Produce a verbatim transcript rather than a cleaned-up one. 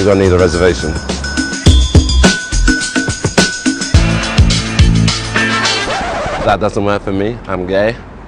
you're gonna need a reservation. That doesn't work for me. I'm gay.